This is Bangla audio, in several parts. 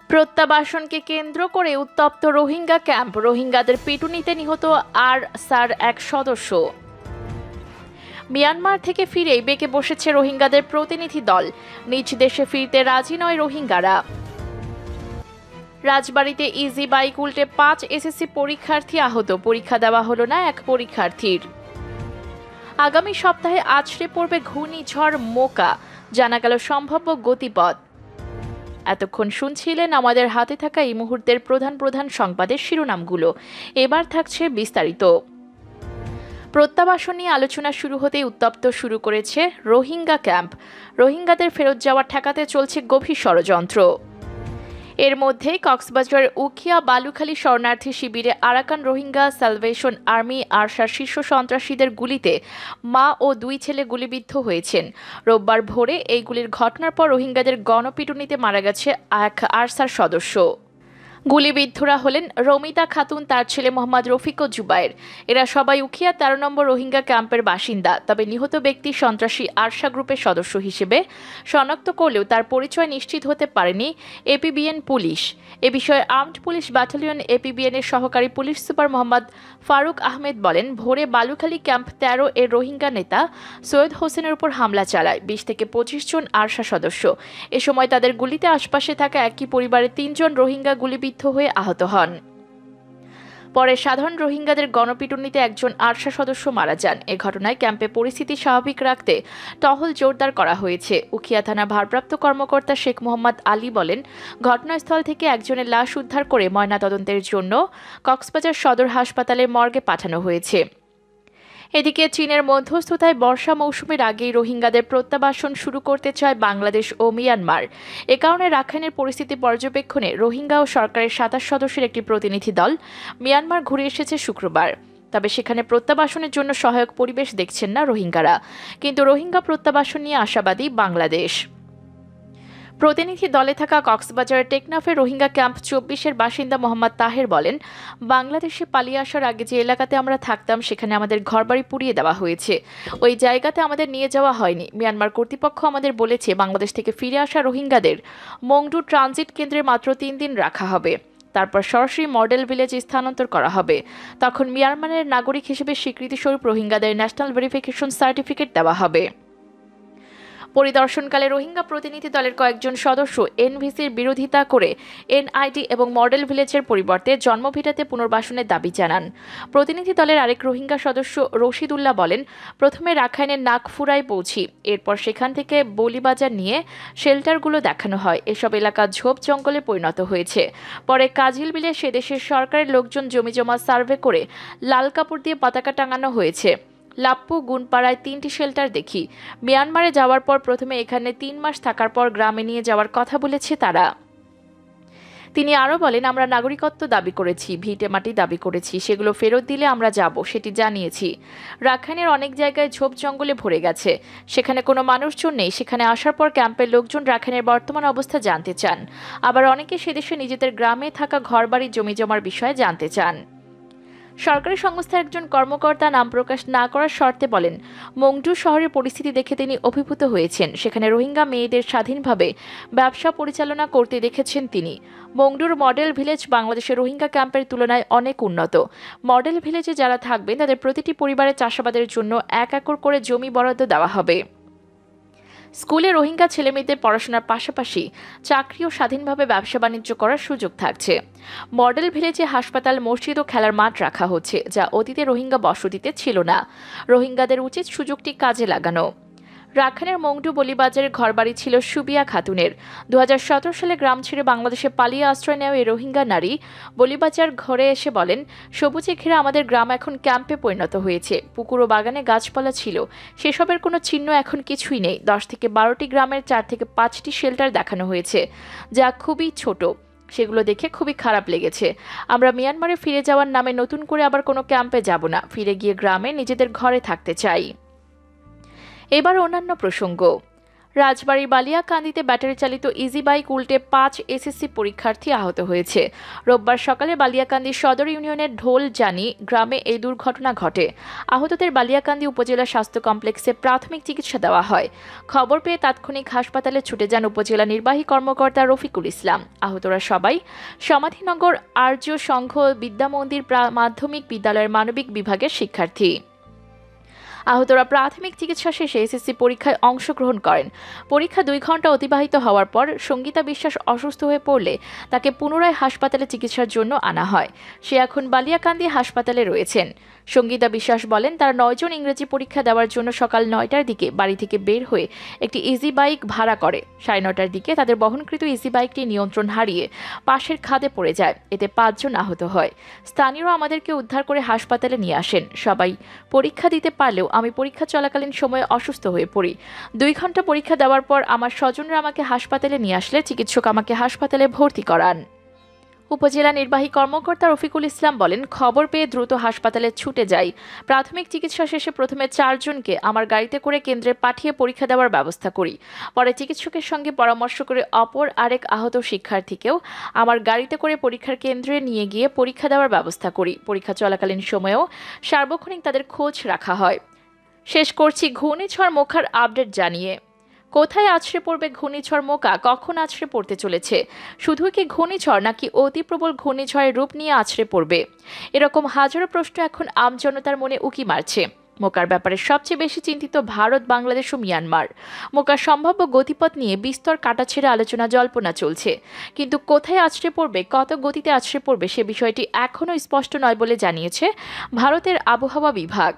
প্রত্যাবাসনকে কেন্দ্র করে উত্তপ্ত রোহিঙ্গা ক্যাম্প, রোহিঙ্গাদের পিটুনিতে নিহত আরসার এক সদস্য। মিয়ানমার থেকে ফিরেই বেঁকে বসেছে রোহিঙ্গাদের প্রতিনিধি দল, নিজ দেশে ফিরতে রাজি নয় রোহিঙ্গারা। রাজবাড়ীতে ইজি বাইক উল্টে 5 এসএসসি পরীক্ষার্থী আহত, পরীক্ষা দেওয়া হলো না এক পরীক্ষার্থীর। আগামী সপ্তাহে আছড়ে পড়বে ঘূর্ণিঝড় মোকা, জানা গেল সম্ভাব্য গতিপথ। এতক্ষণ শুনছিলেন আমাদের হাতে থাকা এই মুহূর্তের প্রধান প্রধান সংবাদের শিরোনামগুলো। এবার থাকছে বিস্তারিত। প্রত্যাবাসন নিয়ে আলোচনা শুরু হতেই উত্তপ্ত শুরু করেছে রোহিঙ্গা ক্যাম্প। রোহিঙ্গাদের ফেরত যাওয়া ঠেকাতে চলছে গভীর ষড়যন্ত্র। এর মধ্যেই কক্সবাজারের উখিয়া বালুখালী শরণার্থী শিবিরে আরাকান রোহিঙ্গা স্যালভেশন আর্মি আরসার শীর্ষ সন্ত্রাসীদের গুলিতে মা ও 2 ছেলে গুলিবিদ্ধ হয়েছেন। রোববার ভোরে এই গুলির ঘটনার পর রোহিঙ্গাদের গণপিটুনিতে মারা গেছে এক আরসার সদস্য। গুলিবিদ্ধরা হলেন রমিতা খাতুন, তার ছেলে মোহাম্মদ রফিক ও জুবায়ের। এরা সবাই উখিয়া 13 নম্বর রোহিঙ্গা ক্যাম্পের বাসিন্দা। তবে নিহত ব্যক্তি সন্ত্রাসী আরসা গ্রুপের সদস্য হিসেবে শনাক্ত করলেও তার পরিচয় নিশ্চিত হতে পারেনি এপিবিএন পুলিশ। এ বিষয়ে আর্মড পুলিশ ব্যাটালিয়ন এপিবিএনের সহকারী পুলিশ সুপার মোহাম্মদ ফারুক আহমেদ বলেন, ভোরে বালুখালী ক্যাম্প 13 এর রোহিঙ্গা নেতা সৈয়দ হোসেনের উপর হামলা চালায় 20 থেকে 25 জন আরসা সদস্য। এ সময় তাদের গুলিতে আশপাশে থাকা একই পরিবারের 3 জন রোহিঙ্গা গুলিবিদ্ধ হয়ে আহত হন। পরে সাধারণ রোহিঙ্গাদের গণপিটুনিতে একজন আরসা সদস্য মারা যান। এ ঘটনায় ক্যাম্পে পরিস্থিতি স্বাভাবিক রাখতে টহল জোরদার করা হয়েছে। উখিয়া থানা ভারপ্রাপ্ত কর্মকর্তা শেখ মোহাম্মদ আলী বলেন, ঘটনাস্থল থেকে একজনের লাশ উদ্ধার করে ময়নাতদন্তের জন্য কক্সবাজার সদর হাসপাতালের মর্গে পাঠানো হয়েছে। এদিকে চীনের মধ্যস্থতায় বর্ষা মৌসুমের আগেই রোহিঙ্গাদের প্রত্যাবাসন শুরু করতে চায় বাংলাদেশ ও মিয়ানমার। এ কারণে রাখাইনের পরিস্থিতি পর্যবেক্ষণে রোহিঙ্গা ও সরকারের 27 সদস্যের একটি প্রতিনিধি দল মিয়ানমার ঘুরে এসেছে শুক্রবার। তবে সেখানে প্রত্যাবাসনের জন্য সহায়ক পরিবেশ দেখছেন না রোহিঙ্গারা। কিন্তু রোহিঙ্গা প্রত্যাবাসন নিয়ে আশাবাদী বাংলাদেশ। প্রতিনিধি দলে থাকা কক্সবাজারের টেকনাফের রোহিঙ্গা ক্যাম্প 24-এর বাসিন্দা মোহাম্মদ তাহের বলেন, বাংলাদেশে পালিয়ে আসার আগে যে এলাকাতে আমরা থাকতাম সেখানে আমাদের ঘরবাড়ি পুড়িয়ে দেওয়া হয়েছে। ওই জায়গাতে আমাদের নিয়ে যাওয়া হয়নি। মিয়ানমার কর্তৃপক্ষ আমাদের বলেছে বাংলাদেশ থেকে ফিরে আসা রোহিঙ্গাদের মংডু ট্রানজিট কেন্দ্রে মাত্র 3 দিন রাখা হবে, তারপর সরাসরি মডেল ভিলেজে স্থানান্তর করা হবে। তখন মিয়ানমারের নাগরিক হিসেবে স্বীকৃতিস্বরূপ রোহিঙ্গাদের ন্যাশনাল ভেরিফিকেশন সার্টিফিকেট দেওয়া হবে। পরিদর্শনকালে রোহিঙ্গা প্রতিনিধি দলের কয়েকজন সদস্য এনভিসির বিরোধিতা করে এনআইডি এবং মডেল ভিলেজের পরিবর্তে জন্মভিটাতে পুনর্বাসনের দাবি জানান। প্রতিনিধি দলের আরেক রোহিঙ্গা সদস্য রশিদুল্লাহ বলেন, প্রথমে রাখাইনের নাকফুরায় পৌঁছি, এরপর সেখান থেকে বলিবাজার নিয়ে শেল্টারগুলো দেখানো হয়। এসব এলাকা ঝোপ জঙ্গলে পরিণত হয়েছে। পরে কাজিল বিলে সে দেশের সরকারের লোকজন জমিজমা সার্ভে করে লাল কাপড় দিয়ে পতাকা টাঙানো হয়েছে। লাপ্পু গুনপাড়ায় 3টি শেল্টার দেখি। মিয়ানমারে যাওয়ার পর প্রথমে এখানে 3 মাস থাকার পর গ্রামে নিয়ে যাওয়ার কথা বলেছে তারা। তিনি আরও বলেন, আমরা নাগরিকত্ব দাবি করেছি, ভিটে মাটি দাবি করেছি, সেগুলো ফেরত দিলে আমরা যাব, সেটি জানিয়েছি। রাখাইনের অনেক জায়গায় ঝোপ জঙ্গলে ভরে গেছে, সেখানে কোনো মানুষজন নেই। সেখানে আসার পর ক্যাম্পের লোকজন রাখাইনের বর্তমান অবস্থা জানতে চান। আবার অনেকে সেদেশে নিজেদের গ্রামে থাকা ঘরবাড়ি জমি জমার বিষয়ে জানতে চান। সরকারি সংস্থার একজন কর্মকর্তা নাম প্রকাশ না করার শর্তে বলেন, মংডু শহরের পরিস্থিতি দেখে তিনি অভিভূত হয়েছেন। সেখানে রোহিঙ্গা মেয়েদের স্বাধীনভাবে ব্যবসা পরিচালনা করতে দেখেছেন তিনি। মংডুর মডেল ভিলেজ বাংলাদেশের রোহিঙ্গা ক্যাম্পের তুলনায় অনেক উন্নত। মডেল ভিলেজে যারা থাকবেন তাদের প্রতিটি পরিবারের চাষাবাদের জন্য 1 একর করে জমি বরাদ্দ দেওয়া হবে। স্কুলে রোহিঙ্গা ছেলেমেয়েদের পড়াশোনার পাশাপাশি চাকরি ও স্বাধীনভাবে ব্যবসা বাণিজ্য করার সুযোগ থাকছে। মডেল ভিলেজে হাসপাতাল, মসজিদ ও খেলার মাঠ রাখা হচ্ছে, যা অতীতে রোহিঙ্গা বসতিতে ছিল না। রোহিঙ্গাদের উচিত সুযোগটি কাজে লাগানো। রাখাইনের মংডু বলিবাজারের ঘরবাড়ি ছিল সুবিয়া খাতুনের। 2017 সালে গ্রাম ছেড়ে বাংলাদেশে পালিয়ে আশ্রয় নেওয়া এই রোহিঙ্গা নারী বলিবাজার ঘরে এসে বলেন, সবুজে ঘিরে আমাদের গ্রাম এখন ক্যাম্পে পরিণত হয়েছে। পুকুর ও বাগানে গাছপালা ছিল, সেসবের কোনো চিহ্ন এখন কিছুই নেই। 10 থেকে 12টি গ্রামের 4 থেকে 5টি শেল্টার দেখানো হয়েছে, যা খুবই ছোট। সেগুলো দেখে খুবই খারাপ লেগেছে। আমরা মিয়ানমারে ফিরে যাওয়ার নামে নতুন করে আবার কোনো ক্যাম্পে যাব না, ফিরে গিয়ে গ্রামে নিজেদের ঘরে থাকতে চাই। এবার অন্যান্য প্রসঙ্গ। রাজবাড়ীর বালিয়াকান্দিতে ব্যাটারি চালিত ইজি বাইক উল্টে 5 এসএসসি পরীক্ষার্থী আহত হয়েছে। রোববার সকালে বালিয়াকান্দি সদর ইউনিয়নের ঢোলজানি গ্রামে এই দুর্ঘটনা ঘটে। আহতদের বালিয়াকান্দি উপজেলা স্বাস্থ্য কমপ্লেক্সে প্রাথমিক চিকিৎসা দেওয়া হয়। খবর পেয়ে তাৎক্ষণিক হাসপাতালে ছুটে যান উপজেলা নির্বাহী কর্মকর্তা রফিকুল ইসলাম। আহতরা সবাই সমাধিনগর আর্য সংঘ বিদ্যামন্দির মাধ্যমিক বিদ্যালয়ের মানবিক বিভাগের শিক্ষার্থী। আহতরা প্রাথমিক চিকিৎসা শেষে এসএসসি পরীক্ষায় অংশগ্রহণ করেন। পরীক্ষা 2 ঘন্টা অতিবাহিত হওয়ার পর সঙ্গীতা বিশ্বাস অসুস্থ হয়ে পড়লে তাকে পুনরায় হাসপাতালে চিকিৎসার জন্য আনা হয়। সে এখন বালিয়াকান্দি হাসপাতালে রয়েছেন। সঙ্গীতা বিশ্বাস বলেন, তারা 9 জন ইংরেজি পরীক্ষা দেওয়ার জন্য সকাল 9টার দিকে বাড়ি থেকে বের হয়ে একটি ইজি বাইক ভাড়া করে। 9:30টার দিকে তাদের বহনকৃত ইজি বাইকটি নিয়ন্ত্রণ হারিয়ে পাশের খাদে পড়ে যায়। এতে 5 জন আহত হয়। স্থানীয়রা আমাদেরকে উদ্ধার করে হাসপাতালে নিয়ে আসেন। সবাই পরীক্ষা দিতে পারলেও আমি পরীক্ষা চলাকালীন সময়ে অসুস্থ হয়ে পড়ি। 2 ঘন্টা পরীক্ষা দেওয়ার পর আমার স্বজনরা আমাকে হাসপাতালে নিয়ে আসলে চিকিৎসক আমাকে হাসপাতালে ভর্তি করান। উপজেলা নির্বাহী কর্মকর্তা রফিকুল ইসলাম বলেন, খবর পেয়ে দ্রুত হাসপাতালে ছুটে যাই। প্রাথমিক চিকিৎসা শেষে প্রথমে 4 জনকে আমার গাড়িতে করে কেন্দ্রে পাঠিয়ে পরীক্ষা দেওয়ার ব্যবস্থা করি। পরে চিকিৎসকের সঙ্গে পরামর্শ করে অপর আরেক আহত শিক্ষার্থীকেও আমার গাড়িতে করে পরীক্ষার কেন্দ্রে নিয়ে গিয়ে পরীক্ষা দেওয়ার ব্যবস্থা করি। পরীক্ষা চলাকালীন সময়েও সার্বক্ষণিক তাদের খোঁজ রাখা হয়। শেষ করছি ঘূর্ণিঝড় মোখার আপডেট জানিয়ে। কোথায় আছড়ে পড়বে ঘূর্ণিঝড় মোকা, কখন আছড়ে পড়তে চলেছে? শুধু কি ঘূর্ণিঝড় নাকি অতি প্রবল ঘূর্ণিঝড়ের রূপ নিয়ে আছড়ে পড়বে? এরকম হাজারো প্রশ্ন এখন আমজনতার মনে উকি মারছে। মোকার ব্যাপারে সবচেয়ে বেশি চিন্তিত ভারত, বাংলাদেশ ও মিয়ানমার। মোকার সম্ভাব্য গতিপথ নিয়ে বিস্তর কাটাছেড়া আলোচনা জল্পনা চলছে। কিন্তু কোথায় আছড়ে পড়বে, কত গতিতে আছড়ে পড়বে সে বিষয়টি এখনও স্পষ্ট নয় বলে জানিয়েছে ভারতের আবহাওয়া বিভাগ।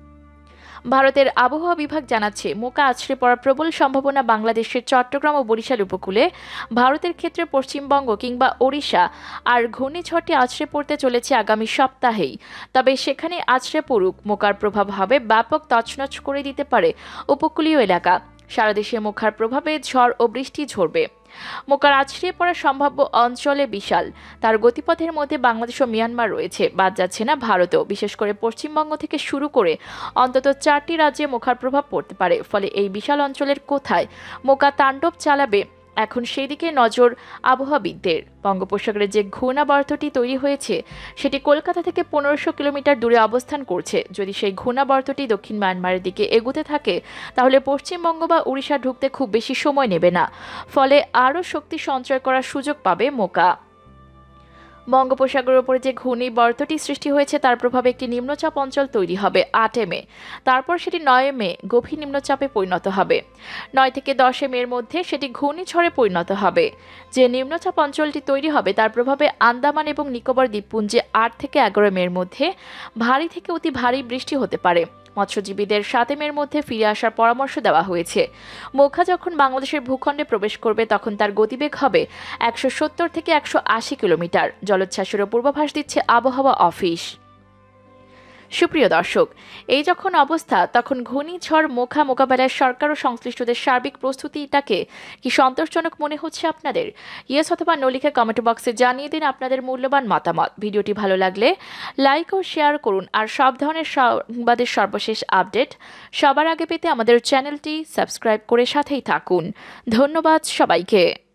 ভারতের আবহাওয়া বিভাগ জানাচ্ছে, মোকা আছড়ে পড়ার প্রবল সম্ভাবনা বাংলাদেশের চট্টগ্রাম ও বরিশাল উপকূলে, ভারতের ক্ষেত্রে পশ্চিমবঙ্গ কিংবা ওড়িশা। আর ঘূর্ণিঝড়টি আছড়ে পড়তে চলেছে আগামী সপ্তাহেই। তবে সেখানে আছড়ে পড়ুক, মোকার প্রভাব হবে ব্যাপক, তছনছ করে দিতে পারে উপকূলীয় এলাকা। সারা দেশে মোকার প্রভাবে ঝড় ও বৃষ্টি ঝরবে। মোকার আছড়ে পড়ার সম্ভাব্য অঞ্চলে বিশাল। তার গতিপথের মধ্যে বাংলাদেশ ও মিয়ানমার রয়েছে, বাদ যাচ্ছে না ভারতও। বিশেষ করে পশ্চিমবঙ্গ থেকে শুরু করে অন্তত 4টি রাজ্যে মোকার প্রভাব পড়তে পারে। ফলে এই বিশাল অঞ্চলের কোথায় মোকা তাণ্ডব চালাবে, এখন সেই দিকে নজর আবহাওয়াবিদদের। বঙ্গোপসাগরে যে ঘূর্ণাবর্তটি তৈরি হয়েছে সেটি কলকাতা থেকে 1500 কিলোমিটার দূরে অবস্থান করছে। যদি সেই ঘূর্ণাবর্তটি দক্ষিণ মায়ানমারের দিকে এগুতে থাকে তাহলে পশ্চিমবঙ্গ বা উড়িষ্যা ঢুকতে খুব বেশি সময় নেবে না। ফলে আরও শক্তি সঞ্চয় করার সুযোগ পাবে মোকা। বঙ্গোপসাগরের উপরে যে ঘূর্ণিবর্তটি সৃষ্টি হয়েছে তার প্রভাবে একটি নিম্নচাপ অঞ্চল তৈরি হবে 8 মে। তারপর সেটি 9 মে গভীর নিম্নচাপে পরিণত হবে। 9 থেকে 10 মের মধ্যে সেটি ঘূর্ণিঝড়ে পরিণত হবে। যে নিম্নচাপ অঞ্চলটি তৈরি হবে তার প্রভাবে আন্দামান এবং নিকোবর দ্বীপপুঞ্জে 8 থেকে 11 মের মধ্যে ভারী থেকে অতি ভারী বৃষ্টি হতে পারে। মৎস্যজীবীদের 7 মের মধ্যে ফিরে আসার পরামর্শ দেওয়া হয়েছে। মোখা যখন বাংলাদেশের ভূখণ্ডে প্রবেশ করবে তখন তার গতিবেগ হবে 170 থেকে 180 কিলোমিটার। জলোচ্ছ্বাসেরও পূর্বাভাস দিচ্ছে আবহাওয়া অফিস। সুপ্রিয় দর্শক, এই যখন অবস্থা তখন ঘূর্ণিঝড় মোখা মোকাবেলায় সরকার ও সংশ্লিষ্টদের সার্বিক প্রস্তুতিটাকে কি সন্তোষজনক মনে হচ্ছে আপনাদের? ইয়েস অথবা নো লিখে কমেন্ট বক্সে জানিয়ে দিন আপনাদের মূল্যবান মতামত। ভিডিওটি ভালো লাগলে লাইক ও শেয়ার করুন। আর সব ধরনের সংবাদের সর্বশেষ আপডেট সবার আগে পেতে আমাদের চ্যানেলটি সাবস্ক্রাইব করে সাথেই থাকুন। ধন্যবাদ সবাইকে।